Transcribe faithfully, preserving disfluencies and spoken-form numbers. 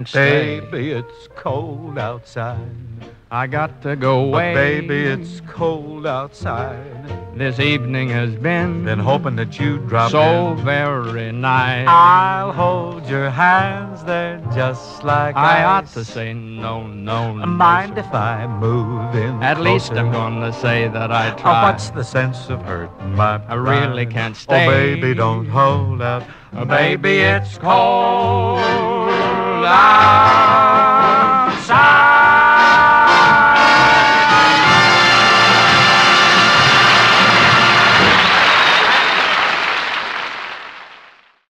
Baby, it's cold outside. I got to go away. But baby, it's cold outside. This evening has been Been hoping that you'd drop so in. very nice. I'll hold your hands, they're just like I ice. ought to say no, no, no. Mind if I move in At closer? least I'm gonna say that I Oh, tried. what's the sense of hurting my pride? I really can't stay. Oh, baby, don't hold out. Oh, baby, it's cold out.